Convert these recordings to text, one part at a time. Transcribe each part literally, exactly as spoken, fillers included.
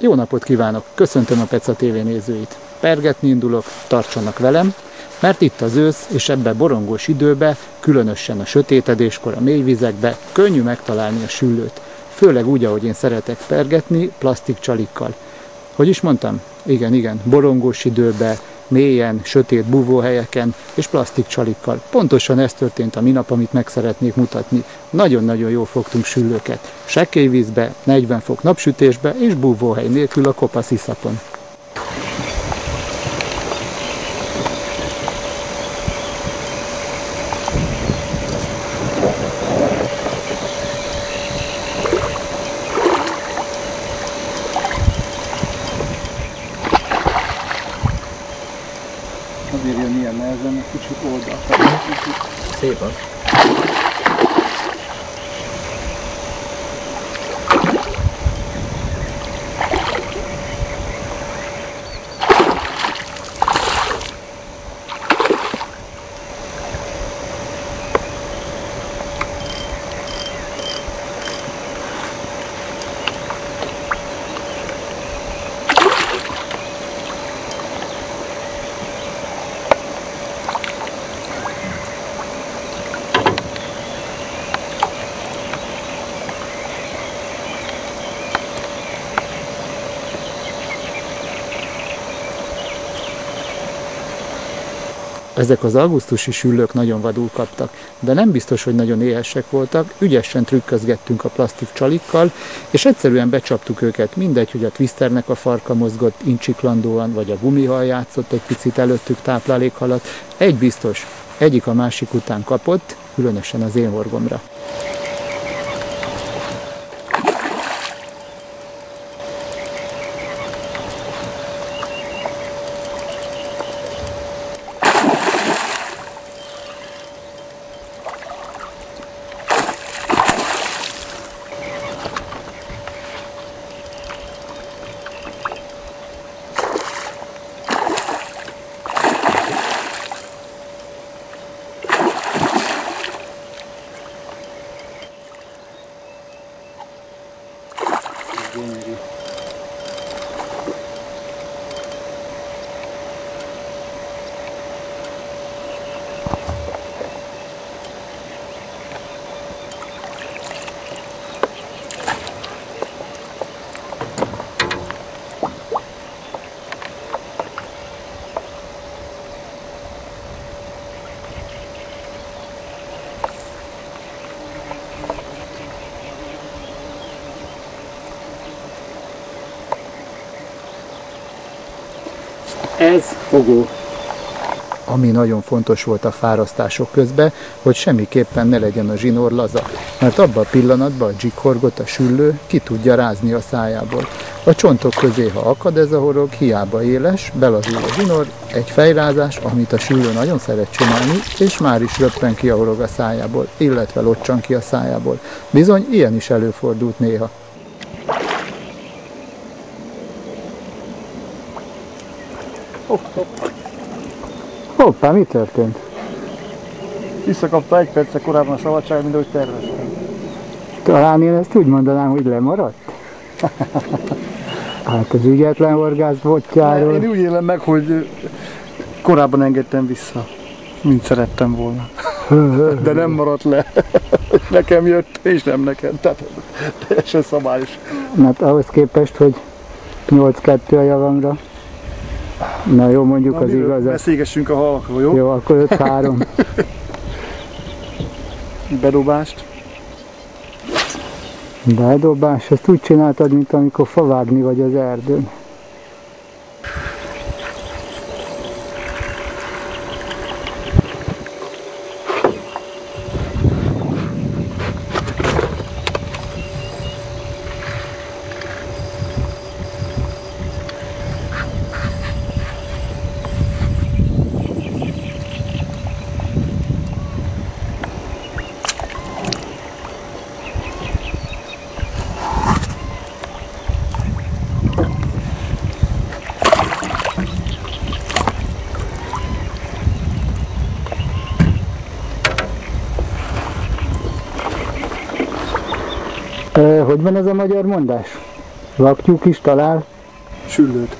Jó napot kívánok! Köszöntöm a Peca té vé nézőit. Pergetni indulok, tartsanak velem, mert itt az ősz, és ebbe borongós időbe, különösen a sötétedéskor a mélyvizekbe könnyű megtalálni a süllőt. Főleg úgy, ahogy én szeretek pergetni, plastikcsalikkal. Hogy is mondtam? Igen, igen, borongós időbe, mélyen, sötét búvóhelyeken és plastikcsalikkal. Pontosan ez történt a minap, amit meg szeretnék mutatni. Nagyon-nagyon jól fogtunk süllőket. Sekély vízbe, negyven fok napsütésbe és búvóhely nélkül a kopasz iszapon. Azért jön ilyen nehezen, egy kicsit oldalt. Szép az. Ezek az augusztusi süllők nagyon vadul kaptak, de nem biztos, hogy nagyon éhesek voltak, ügyesen trükközgettünk a plastik csalikkal, és egyszerűen becsaptuk őket, mindegy, hogy a twisternek a farka mozgott incsiklandóan, vagy a gumihal játszott egy picit előttük táplálékhalat. Egy biztos, egyik a másik után kapott, különösen az én orgomra. Gyönyörű. Ez fogó. Ami nagyon fontos volt a fárasztások közben, hogy semmiképpen ne legyen a zsinór laza, mert abban a pillanatban a dzsikhorgot a süllő ki tudja rázni a szájából. A csontok közé, ha akad ez a horog, hiába éles, belazul a zsinór, egy fejrázás, amit a süllő nagyon szeret csinálni, és már is röppen ki a horog a szájából, illetve locsan ki a szájából. Bizony, ilyen is előfordult néha. Hopp, Hoppá, mi történt? visszakapta egy perccel korábban a szabadság, mint ahogy terveztem. Talán én ezt úgy mondanám, hogy lemaradt. Hát az ügyetlen horgász botjáról. Én úgy élem meg, hogy korábban engedtem vissza, mint szerettem volna. De nem maradt le. Nekem jött, és nem nekem. Tehát teljesen szabályos. Hát ahhoz képest, hogy nyolc kettő a javamra. Na jó, mondjuk az igazat. Beszélgessünk a halakról, jó? Jó, akkor öt három. Bedobást. Bedobás, ezt úgy csináltad, mint amikor favágni vagy az erdőn. E, hogy van ez a magyar mondás? Vaktyúk is talál Süllőt.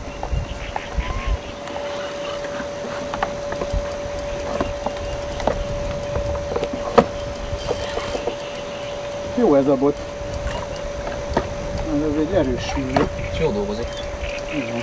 Jó ez a bot. Ez egy erős süllő. És jól dolgozik. Igen.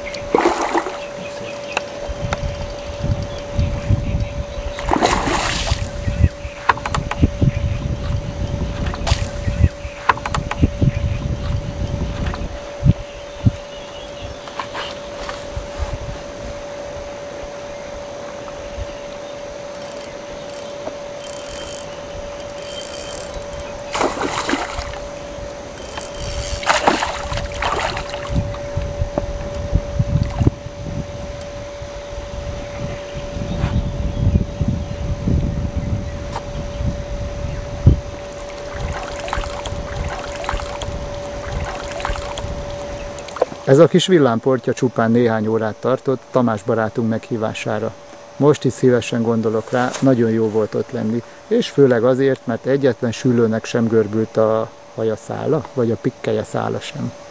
Ez a kis villámportja csupán néhány órát tartott Tamás barátunk meghívására. Most is szívesen gondolok rá, nagyon jó volt ott lenni, és főleg azért, mert egyetlen süllőnek sem görbült a haja szála, vagy a pikkelye szála sem.